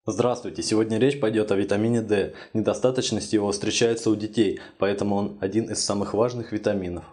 Здравствуйте! Сегодня речь пойдет о витамине D. Недостаточность его встречается у детей, поэтому он один из самых важных витаминов.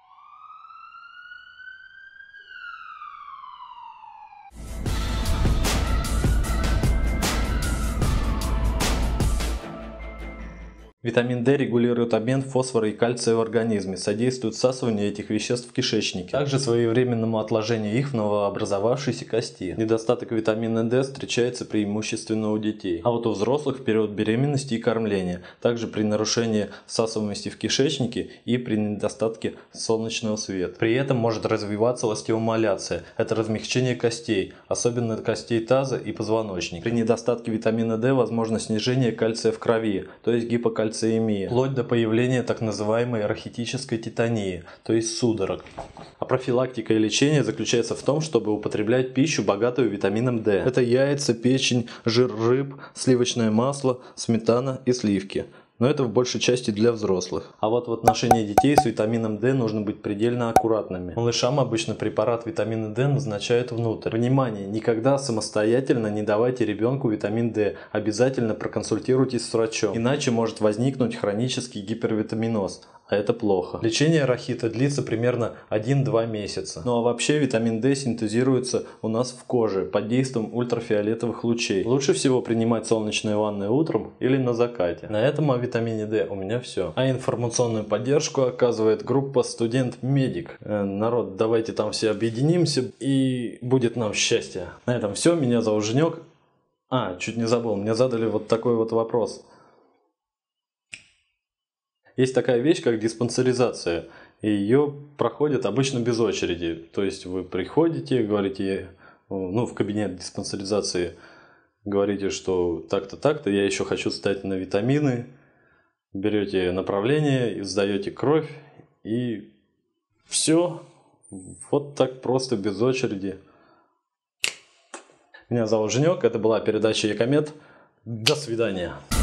Витамин D регулирует обмен фосфора и кальция в организме, содействует всасыванию этих веществ в кишечнике, также своевременному отложению их в новообразовавшейся кости. Недостаток витамина D встречается преимущественно у детей, а вот у взрослых в период беременности и кормления, также при нарушении всасываемости в кишечнике и при недостатке солнечного света. При этом может развиваться остеомаляция, это размягчение костей, особенно костей таза и позвоночника. При недостатке витамина D возможно снижение кальция в крови, то есть гипокальциемия, вплоть до появления так называемой рахитической титании, то есть судорог. А профилактика и лечение заключается в том, чтобы употреблять пищу, богатую витамином D. Это яйца, печень, жир рыб, сливочное масло, сметана и сливки. Но это в большей части для взрослых. А вот в отношении детей с витамином D нужно быть предельно аккуратными. Малышам обычно препарат витамина D назначают внутрь. Внимание! Никогда самостоятельно не давайте ребенку витамин D. Обязательно проконсультируйтесь с врачом, иначе может возникнуть хронический гипервитаминоз. А это плохо. Лечение рахита длится примерно 1-2 месяца. Ну а вообще витамин D синтезируется у нас в коже под действием ультрафиолетовых лучей. Лучше всего принимать солнечные ванны утром или на закате. На этом о витамине D у меня все. А информационную поддержку оказывает группа Студент Медик. Народ, давайте там все объединимся и будет нам счастье. На этом все. Меня зовут Женек. Чуть не забыл. Мне задали вот такой вот вопрос. Есть такая вещь, как диспансеризация, и ее проходят обычно без очереди. То есть вы приходите, говорите, в кабинет диспансеризации, говорите, что так-то, так-то, я еще хочу стать на витамины, берете направление, сдаете кровь, и все. Вот так просто, без очереди. Меня зовут Женек, это была передача Якомед. До свидания.